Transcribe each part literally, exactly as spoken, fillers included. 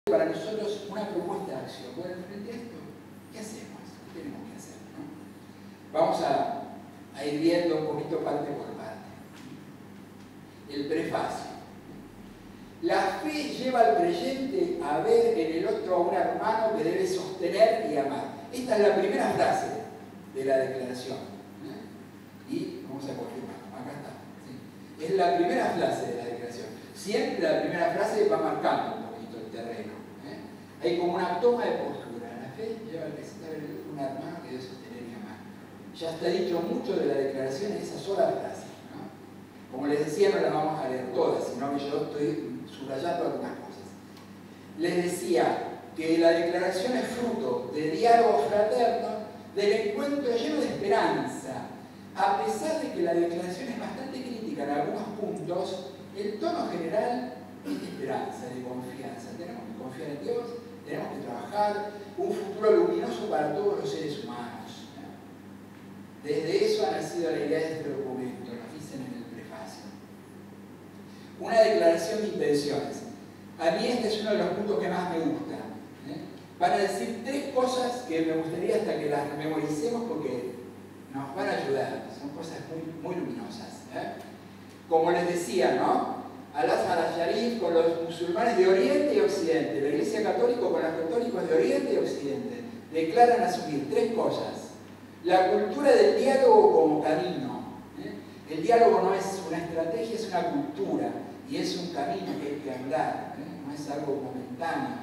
para nosotros una propuesta de acción. Bueno, frente a esto, ¿qué hacemos? ¿Qué tenemos que hacer? ¿No? Vamos a, a ir viendo un poquito parte por parte. El prefacio. La fe lleva al creyente a ver en el otro a un hermano que debe sostener y amar. Esta es la primera frase de la declaración. ¿Eh? Y vamos a confirmar. Acá está. ¿Sí? Es la primera frase de la declaración. Siempre la primera frase va marcando un poquito el terreno. ¿Eh? Hay como una toma de postura. La fe lleva al creyente a ver en el otro a un hermano que debe sostener y amar. Ya está dicho mucho de la declaración en esa sola frase. ¿No? Como les decía, no la vamos a leer todas, sino que yo estoy subrayando algunas cosas. Les decía que la declaración es fruto de diálogo fraterno, del encuentro lleno de esperanza. A pesar de que la declaración es bastante crítica en algunos puntos, el tono general es de esperanza, de confianza. Tenemos que confiar en Dios, tenemos que trabajar un futuro luminoso para todos los seres humanos. Desde eso ha nacido la idea de este documento, nos dicen en el prefacio. Una declaración de intenciones. A mí este es uno de los puntos que más me gusta. ¿eh? Van a decir tres cosas que me gustaría hasta que las memoricemos porque nos van a ayudar. Son cosas muy, muy luminosas. ¿eh? Como les decía, ¿no? Al-Azhar al-Sharif con los musulmanes de Oriente y Occidente, la Iglesia Católica con los católicos de Oriente y Occidente, declaran asumir tres cosas. La cultura del diálogo como camino. ¿eh? El diálogo no es una estrategia, es una cultura. Y es un camino que hay que andar, ¿eh? No es algo momentáneo.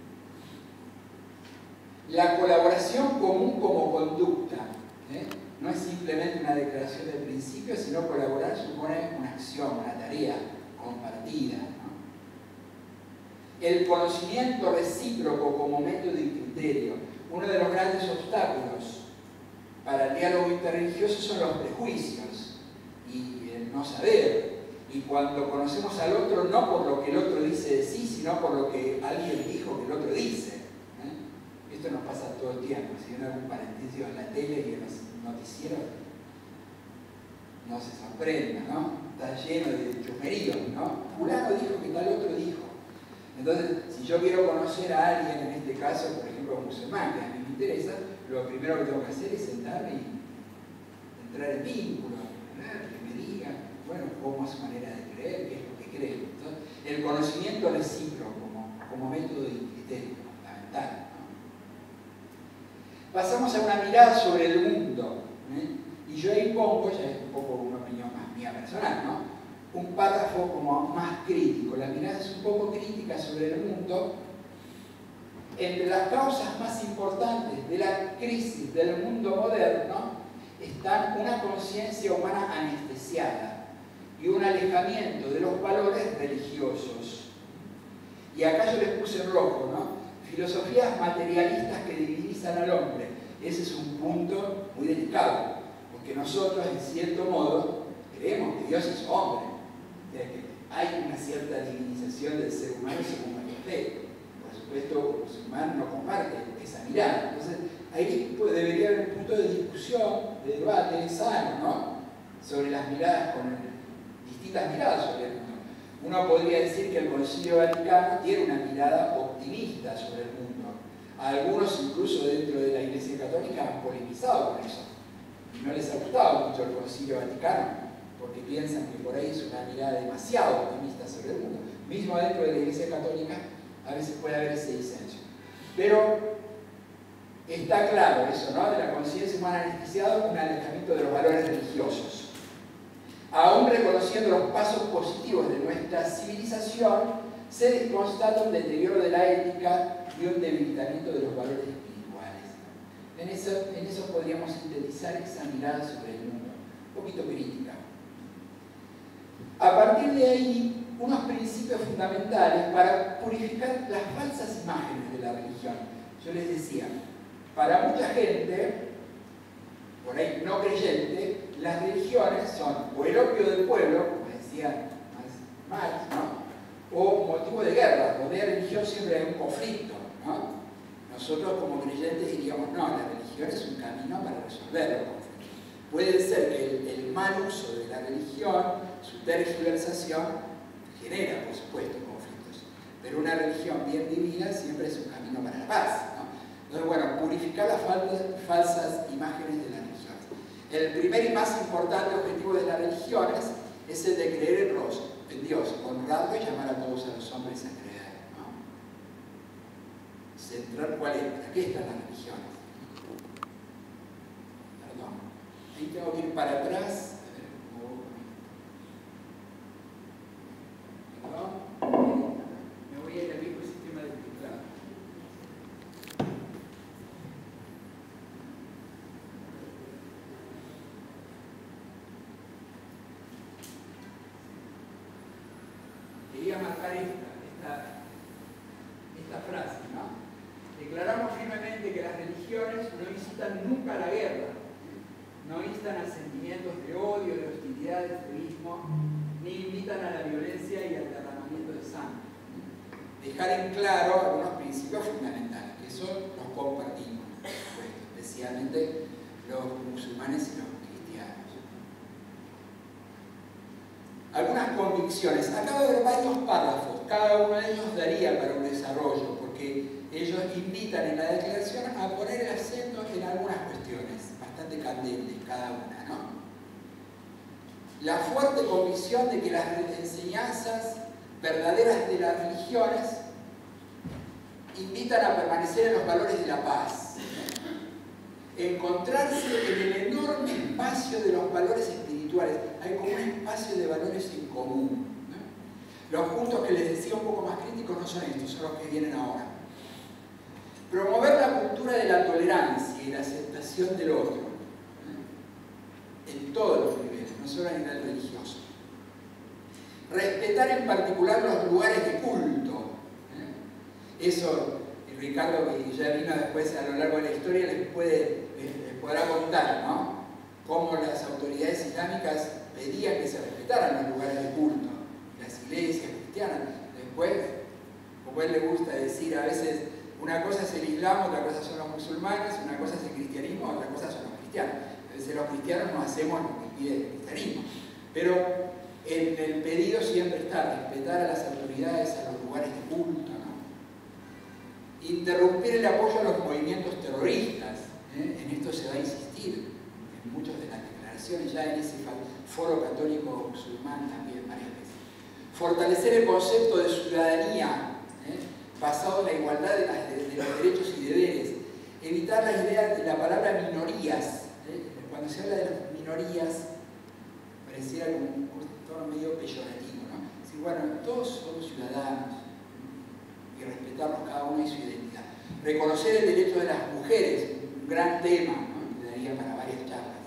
La colaboración común como conducta. ¿eh? No es simplemente una declaración de principios, sino colaborar supone una acción, una tarea compartida. ¿no? El conocimiento recíproco como método y criterio. Uno de los grandes obstáculos para el diálogo interreligioso son los prejuicios y el no saber. Y cuando conocemos al otro, no por lo que el otro dice de sí, sino por lo que alguien dijo que el otro dice. ¿eh? Esto nos pasa todo el tiempo. Si ven algún parentesio en la tele y en los noticieros, no se sorprenda, ¿no? Está lleno de chusmeríos, ¿no? Fulano dijo que tal otro dijo. Entonces, si yo quiero conocer a alguien, en este caso, por ejemplo, musulmán, que a mí me interesa, lo primero que tengo que hacer es sentarme y entrar en vínculo, ¿verdad? Que me diga, bueno, cómo es su manera de creer, qué es lo que cree. Entonces, el conocimiento recíproco como, como método y criterio fundamental. ¿no? Pasamos a una mirada sobre el mundo. ¿eh? Y yo ahí pongo, ya es un poco una opinión más mía personal, ¿no? Un párrafo como más crítico. La mirada es un poco crítica sobre el mundo. Entre las causas más importantes de la crisis del mundo moderno están una conciencia humana anestesiada y un alejamiento de los valores religiosos. Y acá yo les puse en rojo, ¿no? Filosofías materialistas que divinizan al hombre. Ese es un punto muy delicado, porque nosotros, en cierto modo, creemos que Dios es hombre. O sea, que hay una cierta divinización del ser humano según nuestra fe. Por supuesto, los humanos no comparten esa mirada. Entonces, ahí pues, debería haber un punto de discusión, de debate sano, ¿no? Sobre las miradas con el distintas miradas sobre el mundo. Uno podría decir que el Concilio Vaticano tiene una mirada optimista sobre el mundo. Algunos, incluso dentro de la Iglesia Católica, han polemizado con eso. Y no les ha gustado mucho el Concilio Vaticano, porque piensan que por ahí es una mirada demasiado optimista sobre el mundo. Mismo dentro de la Iglesia Católica, a veces puede haber ese disenso. Pero está claro eso, ¿no? De la conciencia humana anestesiada, un alejamiento de los valores religiosos. Aún reconociendo los pasos positivos de nuestra civilización, se constata un deterioro de la ética y un debilitamiento de los valores espirituales. En eso, en eso podríamos sintetizar esa mirada sobre el mundo, un poquito crítica. A partir de ahí, unos principios fundamentales para purificar las falsas imágenes de la religión. Yo les decía, para mucha gente, por ahí no creyente, las religiones son o el opio del pueblo, como decía Marx, ¿no? O motivo de guerra. Donde hay religión siempre hay un conflicto, ¿no? Nosotros como creyentes diríamos, no, la religión es un camino para resolver los conflictos. Puede ser que el, el mal uso de la religión, su tergiversación, genera, por supuesto, conflictos. pero una religión bien vivida siempre es un camino para la paz, ¿no? Entonces, bueno, purificar las falsas, falsas imágenes de las religiones. El primer y más importante objetivo de las religiones es el de creer en Dios, en Dios, honrarlo y llamar a todos a los hombres a creer, ¿no? Centrar cuál es, ¿para qué están las religiones? Perdón, ahí tengo que ir para atrás. Perdón, me voy a ir al mismo sistema de teclado. Quería marcar esta, esta, esta frase, ¿no? Declaramos firmemente que las religiones no incitan nunca a la guerra, no instan a sentimientos de odio, de hostilidad, de extremismo, ni invitan a la violencia y al derramamiento de sangre. Dejar en claro algunos principios fundamentales, que eso los compartimos, por supuesto, especialmente los musulmanes y los cristianos. Algunas convicciones. Acabo de ver varios párrafos, cada uno de ellos daría para un desarrollo, porque ellos invitan en la declaración a poner el acento en algunas cuestiones, bastante candentes cada una, ¿no? La fuerte convicción de que las enseñanzas verdaderas de las religiones invitan a permanecer en los valores de la paz, encontrarse en el enorme espacio de los valores espirituales. Hay como un espacio de valores en común, ¿no? Los puntos que les decía un poco más críticos no son estos, son los que vienen ahora. Promover la cultura de la tolerancia y la aceptación del otro, ¿no? En todos los niveles, no solo a nivel religioso. Respetar en particular los lugares de culto. ¿eh? Eso, Ricardo, que ya vino después a lo largo de la historia, les, puede, les, les podrá contar, ¿no? Cómo las autoridades islámicas pedían que se respetaran los lugares de culto, las iglesias cristianas. Después, como él le gusta decir, a veces una cosa es el Islam, otra cosa son los musulmanes, una cosa es el cristianismo, otra cosa son los cristianos. A veces los cristianos no hacemos lo que pide el cristianismo. Pero en el pedido siempre está respetar a las autoridades, a los lugares de culto, ¿no? Interrumpir el apoyo a los movimientos terroristas, ¿eh? En esto se va a insistir en muchas de las declaraciones, ya en ese foro católico musulmán también varias veces. Fortalecer el concepto de ciudadanía, ¿eh? basado en la igualdad de, las, de, de los derechos y deberes. Evitar la idea de la palabra minorías, ¿eh? Cuando se habla de las minorías pareciera como un tono medio peyorativo, ¿no? Decir, bueno, todos somos ciudadanos y respetarnos cada uno y su identidad. Reconocer el derecho de las mujeres, un gran tema, ¿no? Que daría para varias charlas.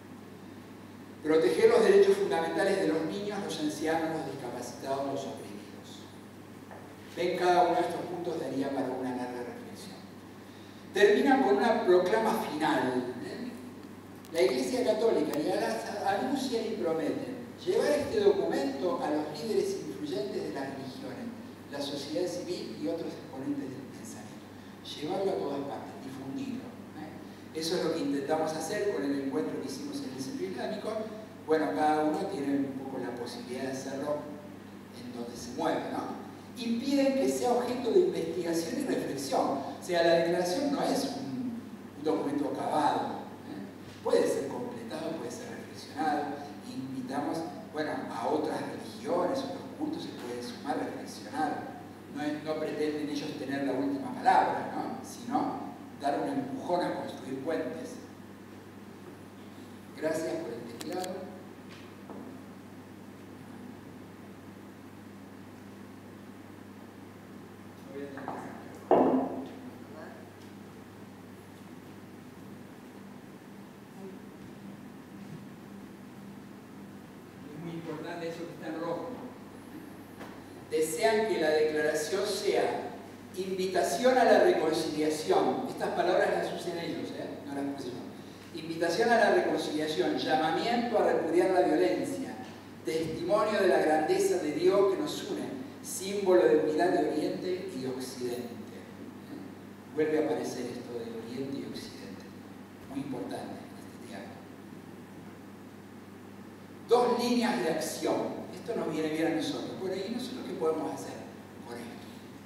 Proteger los derechos fundamentales de los niños, los ancianos, los discapacitados, los oprimidos. Ven, cada uno de estos puntos daría para una larga reflexión. Terminan con una proclama final. ¿eh? La Iglesia Católica y Al-Azhar anuncian y prometen llevar este documento a los líderes influyentes de las religiones, la sociedad civil y otros exponentes del pensamiento. Llevarlo a todas partes, difundirlo. ¿eh? Eso es lo que intentamos hacer con el encuentro que hicimos en el Centro Islámico. Bueno, cada uno tiene un poco la posibilidad de hacerlo en donde se mueve, ¿no? Impiden que sea objeto de investigación y reflexión. O sea, la declaración no es un, un documento acabado. ¿eh? Puede ser completado, puede ser reflexionado. Invitamos, bueno, a otras religiones, otros cultos se pueden sumar a reflexionar. No, es, no pretenden ellos tener la última palabra, ¿no? Sino dar un empujón a construir puentes. Gracias por el teclado. Importante eso que está en rojo. Desean que la declaración sea invitación a la reconciliación. Estas palabras las usan ellos, ¿eh? No las puse yo. Invitación a la reconciliación, llamamiento a repudiar la violencia, testimonio de la grandeza de Dios que nos une, símbolo de unidad de Oriente y de Occidente. ¿eh? Vuelve a aparecer esto de Oriente y Occidente. Muy importante. Dos líneas de acción. Esto nos viene bien a nosotros. Por ahí nosotros, ¿qué podemos hacer con esto?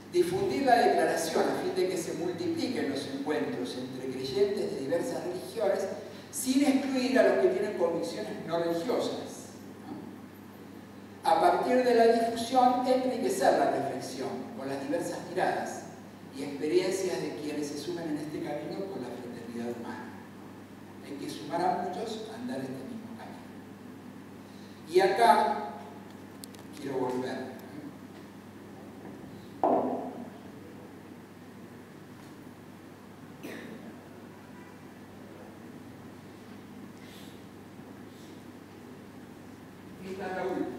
Difundir la declaración a fin de que se multipliquen los encuentros entre creyentes de diversas religiones sin excluir a los que tienen convicciones no religiosas, ¿no? A partir de la difusión, enriquecer la reflexión con las diversas miradas y experiencias de quienes se sumen en este camino con la fraternidad humana. Hay que sumar a muchos a andar este mismo camino. Y acá quiero volver. Esta es la última.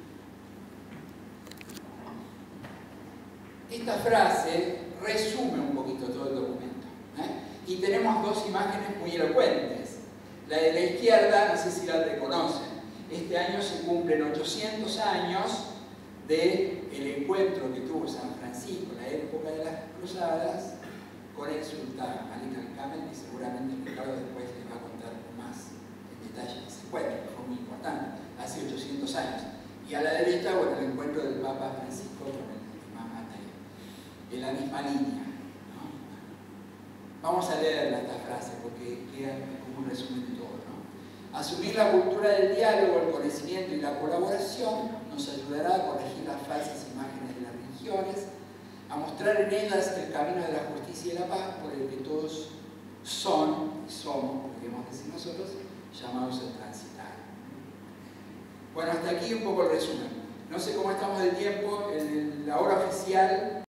Esta frase resume un poquito todo el documento, ¿eh? Y tenemos dos imágenes muy elocuentes. La de la izquierda, no sé si la reconocen. Este año se cumplen ochocientos años del encuentro que tuvo San Francisco, la época de las cruzadas, con el sultán Malik al-Kamel, que seguramente Ricardo después les va a contar más en detalle ese encuentro, que fue muy importante, hace ochocientos años. Y a la derecha, bueno, el encuentro del Papa Francisco con el imam Ataí, en la misma línea, ¿no? Vamos a leer esta frase porque queda como un resumen de todo, ¿no? Asumir la cultura del diálogo, el conocimiento y la colaboración nos ayudará a corregir las falsas imágenes de las religiones, a mostrar en ellas el camino de la justicia y la paz por el que todos son y somos, podríamos decir nosotros, llamados a transitar. Bueno, hasta aquí un poco el resumen. No sé cómo estamos de tiempo, en la hora oficial